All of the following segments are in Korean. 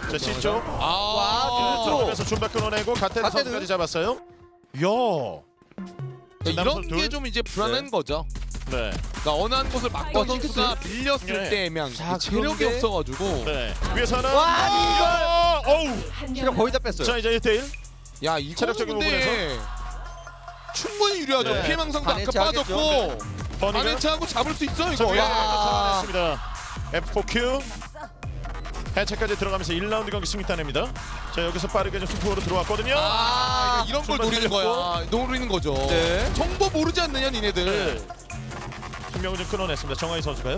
자, C쪽. 와, 그래서 줌바 끊어내고 갓테드 선수까지 잡았어요. 이야. 이런 게 좀 이제 불안한 거죠. 네. 그러니까 어느 한 곳을 막던 선수가 밀렸을 네. 때 애매한 자, 체력이 그런데- 없어가지고. 네. 위에서 하나. 와, 어우. 체력 거의 다 뺐어요. 자, 이제 1대1. 야, 이거 체력적인 근데 충분히 유리하죠. 네. 피해망상도 아까 반해체 빠졌고 버니가 반해체하고 잡을 수 있어 자, 이거. 위에 야. 잡아냈습니다. F4Q. 해체까지 들어가면서 1라운드 경기 승리 따냅니다. 자, 여기서 빠르게 좀 승부로 들어왔거든요. 이런 걸 중반 노리는 거야. 노리는 거죠. 네. 정보 모르지 않느냐 니네들. 네. 한 명을 좀 끊어냈습니다. 정하희 선수가요.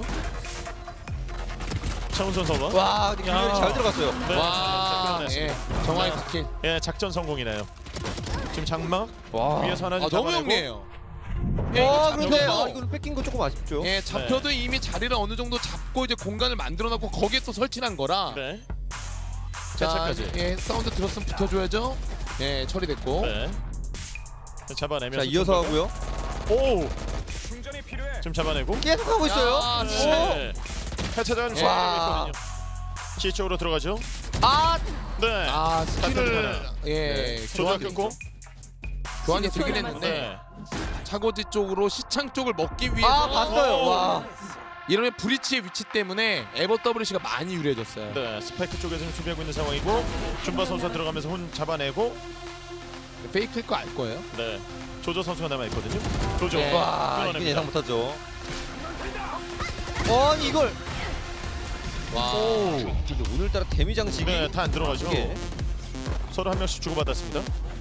차훈선 선수가. 와, 근데 균열이 잘 들어갔어요. 네. 와, 자, 예, 끊어냈습니다. 정하이 자, 사킬. 예, 작전 성공이네요. 지금 장막 와. 위에서 하나 좀 너무 잡아내고. 영리해요. 와, 그런데 잡혀도- 이걸 뺏긴 거 조금 아쉽죠. 예, 잡혀도 이미 자리를 어느 정도 잡고 이제 공간을 만들어놨고 거기에 또 설치한 거라. 네. 자, 해체까지. 예, 사운드 들었으면 붙여줘야죠. 예, 처리됐고. 네. 자, 잡아내면서. 자, 이어서 좀 하고요. 더. 오. 지금 잡아내고. 계속 하고 있어요. 야, 네. 해체전 예. 와. C 쪽으로 들어가죠. 아, 네. 스킬을 예, 조작 끊고. 교환이 되긴 했는데 네. 차고지 쪽으로 시창 쪽을 먹기 위해서 봤어요. 와. 이러면 브리치의 위치 때문에 에버 WC가 많이 유리해졌어요. 네. 스파이크 쪽에서 지금 준비하고 있는 상황이고 줌바 선수가 들어가면서 혼 잡아내고. 페이크일 거 알 거예요. 네. 조조 선수가 남아 있거든요. 조조. 네. 와, 이건 끊어냅니다. 예상 못하죠. 이걸. 와. 근데 오늘따라 데미 장식이 네, 다 안 들어가죠. 이게 서로 한 명씩 주고받았습니다.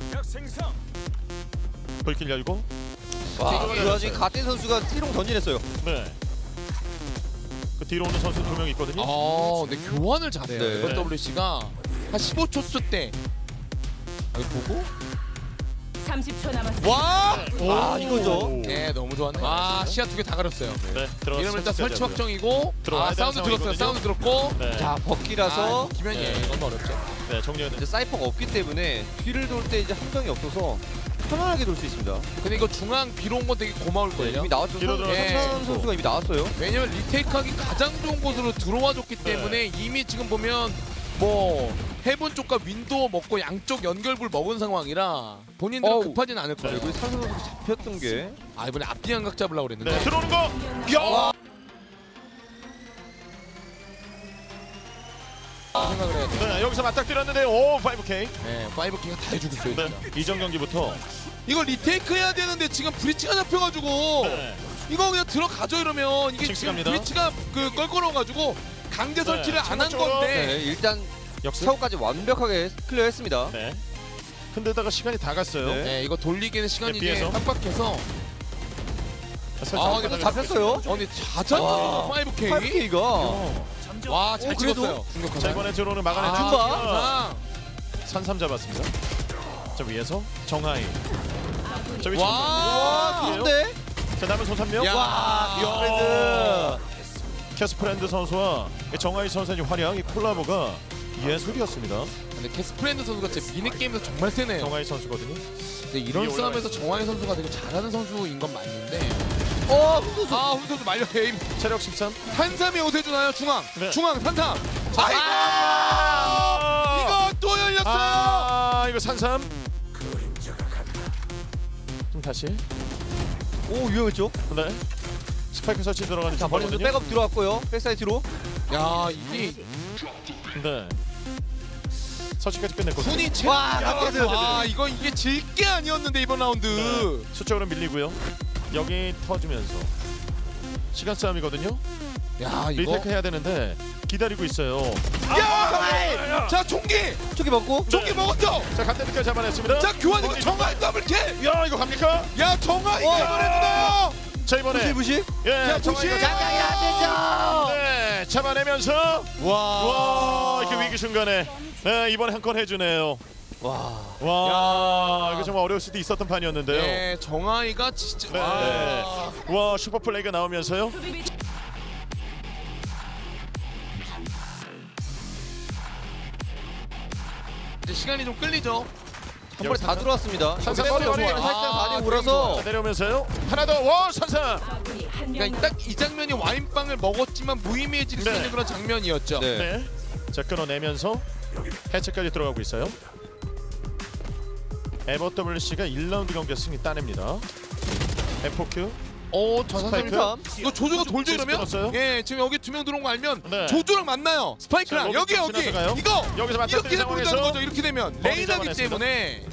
불길 열고. 와, 그 와중에 가테 선수가 띠롱 던지냈어요. 네. 그 뒤로 오는 선수 2명 있거든요. 근데 교환을 잘해요. 네. 에버 WC가 한 15초 때. 이거 보고? 30초 남았습니다. 와! 아, 이거죠. 네, 너무 좋았네. 시야 2개 다 가렸어요. 네, 들어가서 이러면 일단 설치 확정이고. 들어와야 되는 사운드 들었어요. 상황이거든요. 사운드 들었고. 네. 자, 버키라서 기면이 네. 너무 어렵죠. 네, 정리가 이제 됐. 사이퍼가 없기 때문에 뒤를 돌 때 이제 함정이 없어서 편안하게 돌 수 있습니다. 근데 이거 중앙 비로 온 건 되게 고마울걸요. 이미 나왔죠. 뒤로 들어가서 천천 치고. 선수가 이미 나왔어요. 왜냐면 리테이크하기 가장 좋은 곳으로 들어와 줬기 때문에 이미 지금 보면 뭐 해본 쪽과 윈도우 먹고 양쪽 연결불 먹은 상황이라 본인들은 어우. 급하진 않을 거예요. 그리고 산소 선수 잡혔던 게 이번에 앞뒤 양각 잡으려고 그랬는데 네, 들어오는 거. 야! 생각을 해야 돼. 네, 여기서 맞닥뜨렸는데 오, 5K. 네, 5K가 다 해주고 있어요. 네. 진짜. 이전 경기부터. 이거 리테이크 해야 되는데 지금 브리치가 잡혀가지고 네. 이거 그냥 들어가죠 이러면 이게 징스 지금 갑니다. 브리치가 그 껄끄러워가지고 강제 설치를 안 한 쪽으로. 건데 네, 일단 역습. 차고까지 완벽하게 클리어했습니다. 네. 근데다가 시간이 다 갔어요. 네. 네, 이거 돌리기에는 시간이 이제 피해서. 빡빡해서 근데 잡혔어요. 근데 자자로 와. 5K 8K가 와, 잘 그래도? 찍었어요. 자, 중격하다. 이번에 들어오는 막아낸 줌바. 줌바. 산삼 잡았습니다. 자, 위에서 정하이. 자, 위치. 와, 그런데 자, 남은 손 3명. 야. 야. 캐스프랜드 선수와 정하이 선수의 활약, 이 콜라보가 예술이었습니다. 근데 캐스프랜드 선수가 진짜 미니게임에서 정말 세네요. 정하이 선수거든요. 근데 이런 위에 싸움에서 올라가 정하이 선수가 되게 잘하는 선수인 건 맞는데 훈선수 훈 선수 말려 게임 체력 13. 산삼이 옷 해주나요? 중앙 네. 중앙 산삼 아이고! 이거 또 열렸어요. 이거 산삼. 좀 다시. 오, 위험했죠. 네. 스파이크 설치 들어가는 자, 버리면서 줌바거든요. 백업 들어왔고요. 백사이트로. 야, 이게 네. 설치까지 끝냈거든요. 훈이 제 와, 갓데드. 이게 질 게 아니었는데 이번 라운드 네. 수적으로 밀리고요. 여기 터지면서 시간 싸움이거든요. 야, 이거 리테이크 해야 되는데 기다리고 있어요. 자, 총기 초기 먹고. 총기 먹었죠. 자, 갓데드까지 잡아냈습니다. 자, 교환 이거 정하이 더블킬. 야, 이거 갑니까? 야, 정하이 이번에 주나요? 자, 이번에 무시. 예, 자, 정하이가 무시. 장장이 안 되죠. 네, 잡아내면서 와, 이렇게 위기 순간에 네, 이번에 한 건 해주네요. 와. 와, 야. 이거 정말 어려울 수도 있었던 판이었는데요. 네, 정하이가 진짜 네. 와, 슈퍼 플레이가 나오면서요. 이제 시간이 좀 끌리죠. 한 번에 다 들어왔습니다. 산삼 백업이 머리. 없으니까 살짝 4대 몰아서 자, 내려오면서요. 하나 더. 와, 산삼. 아군이 한 명 그러니까 딱 이 장면이 와인빵을 먹었지만 무의미해질 수 네. 있는 그런 장면이었죠. 네. 네. 자, 끊어내면서 해체까지 들어가고 있어요. 에버WC가 1라운드 경기에서 승리 따냅니다. F4Q 저 스파이크. 선수님 이거 조조가 돌죠 이러면? 끊었어요? 예, 지금 여기 2명 들어온 거 알면 네. 조조랑 만나요. 스파이크랑 자, 여기 로봇 지나가요? 이거 여기서 맞닥뜨린 이렇게 해보자는 상황에서 거죠. 이렇게 되면 범위 레이나기 잡아냈습니다. 때문에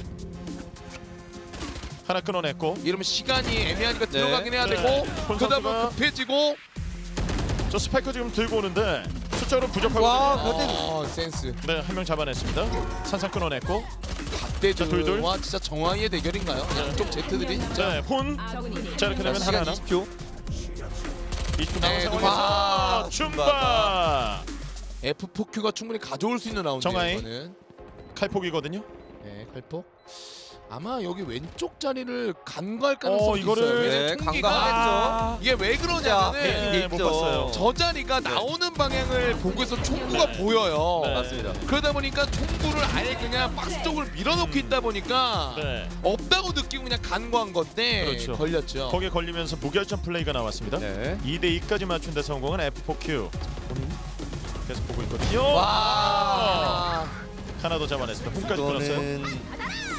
하나 끊어냈고 이러면 시간이 애매하니까 네. 들어가긴 해야 네. 되고 본 그러다 선수가- 보면 급해지고 저 스파이크 지금 들고 오는데 숫자로 와, 부족하거든요. 센스. 네, 한 명 잡아냈습니다. 산산 끊어냈고 자, 둘. 갓대드와 진짜 정황의 대결인가요? 양쪽 제트들이 진짜. 네, 폰. 아군이 자, 이렇게 되면 시간 하나 20초. 20분 네, 남은 와, 상황에서 줌바 F4Q가 충분히 가져올 수 있는 라운드예요. 정하이. 이거는. 칼폭이거든요. 네, 칼폭. 아마 여기 왼쪽 자리를 간과할 가능성이 이거를- 있어요. 왜냐면 네, 총기가 간과하겠죠. 이게 왜 그러냐면은 네, 못 있죠. 봤어요. 저 자리가 나오는 방향을 보고 있어 총구가 보여요. 네. 맞습니다. 그러다 보니까 총구를 아예 그냥 박스 쪽으로 밀어넣고 있다 보니까 네. 없다고 느끼고 그냥 간과한 건데 그렇죠. 걸렸죠. 거기에 걸리면서 무결점 플레이가 나왔습니다. 네. 2대2까지 맞춘 데 성공한 F4Q. 계속 보고 있거든요. 와. 하나 더 잡아냈습니다. 홈까지 끊었어요. 이거는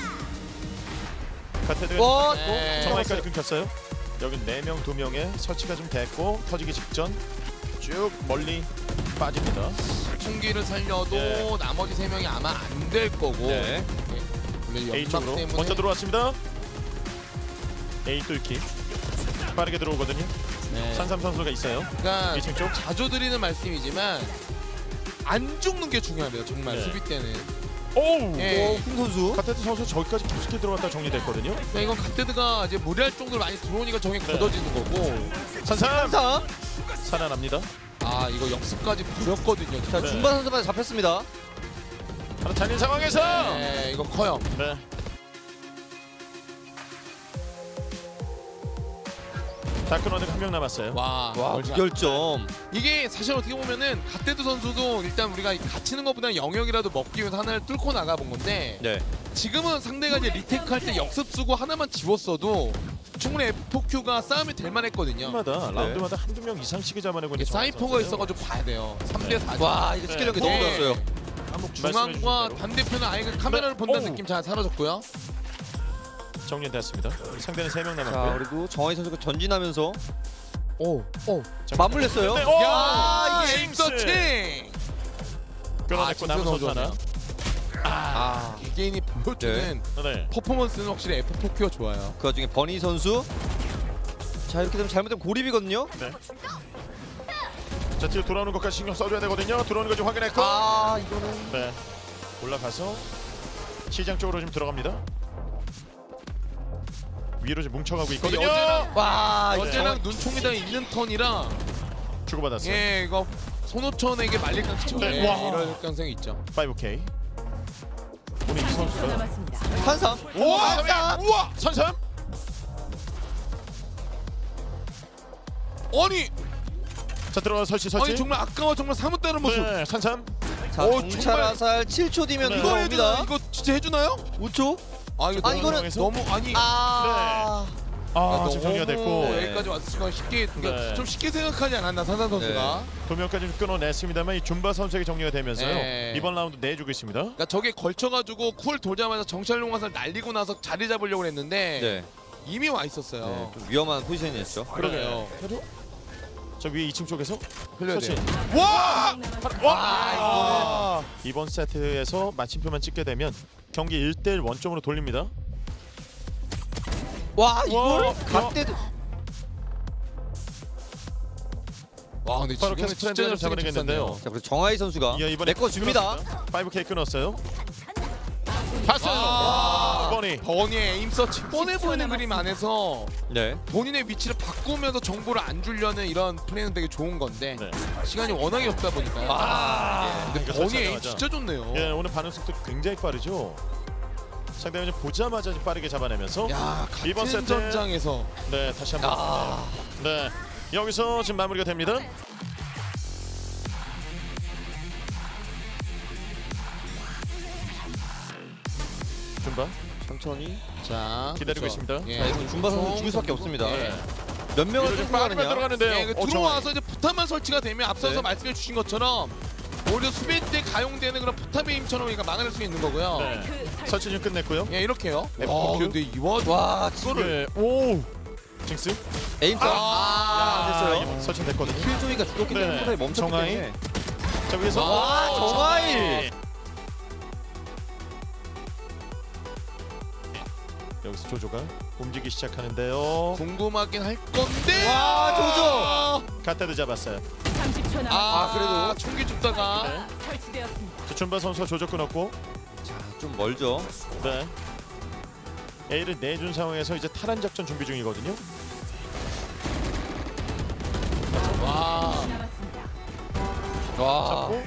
카테드가 와, 네. 정화까지 끊겼어요. 여기 4명, 2명에 설치가 좀 됐고 터지기 직전 쭉 멀리 빠집니다. 총기를 살려도 네. 나머지 3명이 아마 안 될 거고. 네. 원래 A 연막 쪽으로 때문에 먼저 들어왔습니다. A 뚫기 빠르게 들어오거든요. 네. 산삼 선수가 있어요. 그러니까 2층 쪽. 자주 드리는 말씀이지만 안 죽는 게 중요합니다. 정말 네. 수비 때는. 오우. 예. 홍 선수. 카테드 선수 저기까지 깊숙이 들어갔다 정리됐거든요. 그러니까 이건 갓데드가 이제 무리할 정도로 많이 들어오니까 저게 네. 걷어지는 거고. 산삼 3. 살아납니다. 아 이거 역습까지 부렸거든요. 자, 네. 중반 선수까지 잡혔습니다. 하나 잔인 상황에서 네, 이거 커요. 네. 다크너는 한 명 남았어요. 와, 와, 멀지 않- 무결점. 이게 사실 어떻게 보면은 갓데드 선수도 일단 우리가 갇히는 것보다는 영역이라도 먹기 위해서 하나를 뚫고 나가본 건데 네. 지금은 상대가 이제 리테이크 할 때 역습 쓰고 하나만 지웠어도 충분히 F4Q가 싸움이 될 만했거든요. 라운드마다 라운드마다 한두 명 이상씩이 잡아내고 있는 사이퍼가 있어가지고 봐야 돼요. 3대 4. 와, 이거 스킬력이 네. 너무 네. 좋았어요. 중앙과 반대편은 아예 그 카메라를 네. 본다는 오우. 느낌 잘 사라졌고요. 정리됐습니다. 상대는 3명 자, 남았고요. 그리고 정하이 선수가 전진하면서 오, 오. 자, 맞물렸어요. 네, 오! 야, 이게 징스! 임서칭. 끊어냈고 남은 선수 하나. 아, 개개인이 보여주는 네. 퍼포먼스는 확실히 F4Q가 좋아요. 그 와중에 버니 선수. 자, 이렇게 되면 잘못되면 고립이거든요. 네. 자, 뒤로 돌아오는 것까지 신경 써줘야 되거든요. 들어오는 거 좀 확인했고. 아, 이거는 네. 올라가서 시장 쪽으로 좀 들어갑니다. 위로 좀 뭉쳐가고 있거든요. 여제랑- 와, 이거 어제랑 눈총이다 있는 턴이라 주고받았어요. 예 이거 손호천에게 말릴 가능성 네. 예, 와. 이럴 가능성이 있죠. 5K. 오늘 이 30초 선수가 남았습니다. 한삼. 우와! 우와! 선삼. 아니 자, 들어가 설치. 아니 정말 아까워 정말 사뭇 다른 모습. 네, 산삼. 자, 오, 정찰 정말. 화살 7초 뒤면 네. 이거 해주나? 들어옵니다. 이거 진짜 해주나요? 5초. 아 이거 아, 너무, 이거는 너무 아니 아. 아, 지금 정리가 됐고. 너무 여기까지 왔으니까 쉽게 그러니까 네. 좀 쉽게 생각하지 않았나 산산 선수가. 두 명까지 좀 끊어냈습니다만 이 줌바 선수에게 정리가 되면서요. 네. 이번 라운드 내주고 있습니다. 그러니까 저게 걸쳐가지고 쿨 돌자마자 정찰용 화살 날리고 나서 자리 잡으려고 했는데 네. 이미 와 있었어요. 네, 좀 위험한 포지션이었죠. 그러게요. 저 위에 2층 쪽에서 흘려야 설치. 돼요. 와! 와, 이번 세트에서 마침표만 찍게 되면 경기 1대1 원점으로 돌립니다. 와, 이걸 와. 갓대도. 와 근데 바로 지금은 캐스트 진짜 트렌드를 잘 잡아내겠는데요. 잡아내겠는데요. 자, 그리고 정하이 선수가 이번에 내거 줍니다. 5K 끊었어요. 봤어요. 아, 버니. 버니의 에임 서치 뻔해 보이는 그림 안에서 네. 본인의 위치를 바꾸면서 정보를 안 주려는 이런 플레이는 되게 좋은 건데 네. 시간이 워낙에 없다 보니까 근데 이거 버니의 에임 설치하자마자. 진짜 좋네요. 예, 오늘 반응 속도 굉장히 빠르죠. 상대방이 보자마자 빠르게 잡아내면서 야 이번 같은 세트- 전장에서 네, 다시 한번. 네. 여기서 지금 마무리가 됩니다. 줌바 천천히. 자 기다리고 그렇죠. 있습니다. 예. 자, 이건 줌바 선수 죽을 수밖에 없습니다. 예. 몇 명을 위로 좀 끌고 빠르게 가느냐? 들어가는데요. 예, 그 들어와서 이제 부탄만 설치가 되면 앞서서 네. 말씀해 주신 것처럼 오히려 수비 때 가용되는 그런 포탑에임처럼 그러니까 막아낼 수 있는 거고요. 네. 설치 좀 끝냈고요. 예, 이렇게요. 네, 아, 포큐. 근데 이와 와, 이거를 네. 오. 징스. 에임 싸움. 됐어요. 이거 설치됐거든요. 킬조이가 죽었기 때문에 네. 포탑이 멈췄기 정하이. 때문에. 자 위에서 와, 정하이. 여기서 조조가 움직이기 시작하는데요. 궁금하긴 할 건데. 와, 조조. 갓데드 잡았어요. 30초 남았습니다. 아, 그래도. 총기 줍다가 네. 설치되었습니다. 자, 준바 선수가 조조 끊었고, 자, 좀 멀죠. 네. A를 내준 상황에서 이제 탈환 작전 준비 중이거든요. 와. 남았습니다. 와. 잡고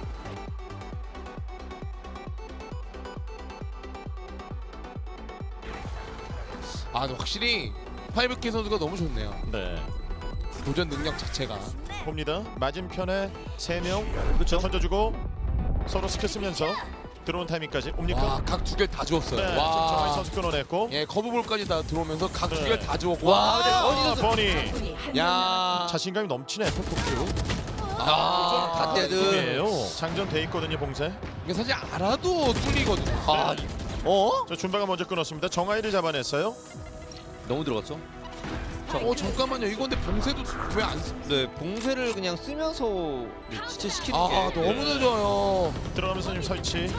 아, 근데 확실히 5K 선수가 너무 좋네요. 네. 도전 능력 자체가. 봅니다. 맞은편에 3명 그렇죠. 던져주고 서로 스킬 쓰면서 들어온 타이밍까지 옵니까? 와, 각 두 개를 다 주었어요. 네. 지금 정하이 와. 선수 끊어냈고. 예, 커브볼까지 다 들어오면서 각 두 네. 개를 다 주었고. 와, 근데 아, 버니. 적군이 한명 야. 남았습니다. 자신감이 넘치네. 토토큐. 아, 갓데드. 이에요. 장전돼 있거든요, 봉쇄. 이게 사실 알아도 뚫리거든요. 아, 어? 저 준바가 먼저 끊었습니다. 정하이를 잡아냈어요. 너무 들어갔죠? 잠깐만요. 이거 근데 봉쇄도 왜 안 쓰? 네, 봉쇄를 그냥 쓰면서 지체시키는 게. 아, 너무 늦어요. 들어가면서 지금 설치.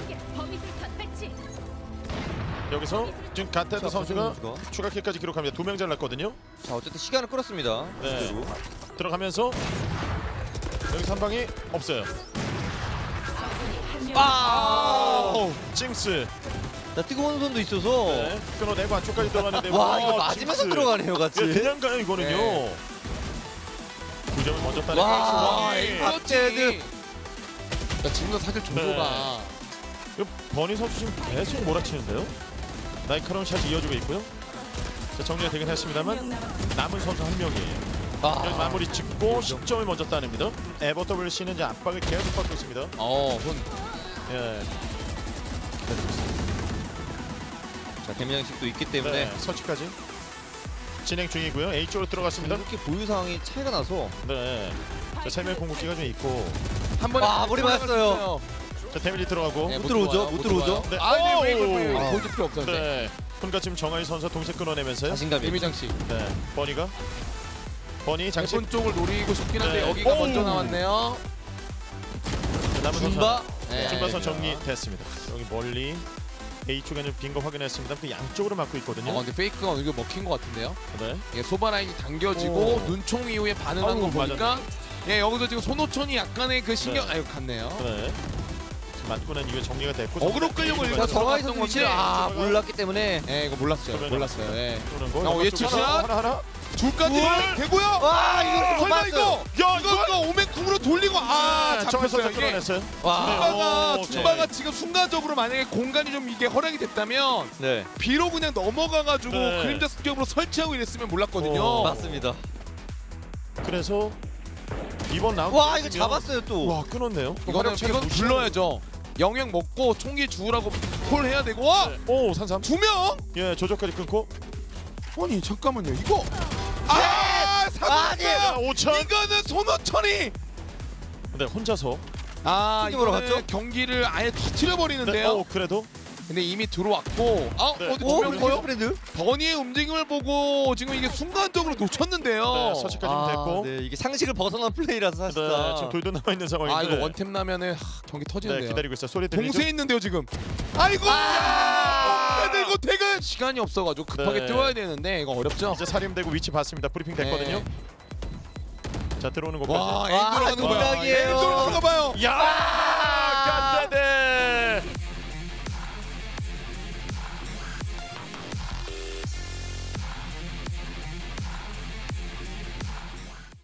여기서 지금 갓데드 자, 선수가 선수가. 추가킬까지 기록합니다. 2명 잘랐거든요. 자, 어쨌든 시간을 끌었습니다. 네. 그대로. 들어가면서 여기서 한 방이 없어요. 적군이 한명 아! 징스. 자, 뜨거운 손도 있어서. 네. 끊어내고 안쪽까지 들어가는데 와, 이거 맞으면서 징스. 들어가네요, 같이. 네, 그냥 가요 이거는요. 네. 9점을 먼저 따는 와, 네. 갓데드. 그러니까 지금도 사실 조조가 버니 선수 지금 계속 몰아치는데요. 날카로운 샷이 이어지고 있고요. 자, 정리가 되긴 했습니다만 남은 선수 한 명이에요. 여기 아, 마무리 짓고 10점을 먼저 따냅니다. 에버 WC는 이제 압박을 계속 받고 있습니다. 손. 예. 자, 대면식도 있기 때문에. 네, 설치까지 진행 중이고요. A 쪽으로 들어갔습니다. 이렇게 보유 상황이 차이가 나서. 네. 자, 3명 공격기가 좀 있고. 한 번에 와, 머리 맞았어요. 자, 데미지 들어가고. 네, 못 들어오죠? 들어와요, 못 들어오죠? 네. 아니, 왜 이걸 오! 이거 보여줄 필요 없었는데. 네. 혼자 지금 정하이 선수 동시에 끊어내면서요. 자신감이. 데미 장식. 네. 버니가. 버니 장식. 장신 쪽을 노리고 싶긴 한데 네. 여기가 오! 먼저 나왔네요. 남은 준바. 네. 준바선 정리됐습니다. 여기 멀리 A 쪽에 좀 빈 거 확인했습니다. 그 양쪽으로 막고 있거든요. 근데 페이크가 이거 먹힌 것 같은데요. 네. 예, 소바 라인이 당겨지고 오. 눈총 이후에 반응하는 아우, 거 보니까 예, 여기서 지금 손오천이 약간의 그 신경 네. 아유 갔네요. 네. 맞고 난 이후에 정리가 됐고. 어그로 끌려고 정리가 일단 자, 됐고. 정하이 들어갔던 선수 위치를 건데. 몰랐기 때문에. 예, 이거 몰랐어요. 그러면 몰랐어요. 예. 쏘는 거. 예측 하나, 샷. 하나. 둘까지 우와. 되고요. 와, 이거 못 설마 봤어요. 이거 야, 이거 오맨쿵으로 돌리고 정하이 잡혔어요 선수 이게. 끊어냈어요. 와. 준바가 오, 준바가 네. 지금 순간적으로 만약에 공간이 좀 이게 허락이 됐다면 네. 비로 그냥 넘어가가지고 네. 그림자 습격으로 설치하고 이랬으면 몰랐거든요. 오. 맞습니다. 그래서 이번 라운드 와, 이거 잡았어요, 또. 와, 끊었네요. 이거는 불러야죠. 영역 먹고 총기 주우라고 콜 해야 되고 와! 네. 오, 산삼. 두 명? 예, 조조까지 끊고. 아니 잠깐만요 이거 아니! 사고야 5천. 이거는 손오천이 네, 혼자서. 팀으로 이거는 갔죠? 경기를 아예 터트려 네, 버리는데요. 그래도 근데 이미 들어왔고 네. 어디 오, 두명 거요? 스프레드? 버니의 움직임을 보고 지금 이게 순간적으로 놓쳤는데요. 네, 서치까지 됐고. 네, 이게 상식을 벗어난 플레이라서 네, 사실상. 지금 돌도 남아 있는 상황인데. 아 이거 원템 나면은 경기 네, 터지는데요. 기다리고 있어. 소리 들리죠? 동시에 있는데요 지금. 아이고 들고 퇴근 시간이 없어가지고 급하게 네. 뛰어야 되는데 이거 어렵죠. 이제 살림되고 위치 봤습니다. 브리핑 됐거든요. 네. 자, 들어오는 곳까지. 와, 와, 에임 들어가는 거 봐요. 동작이에요. 에임 들어가는 거 봐요. 야!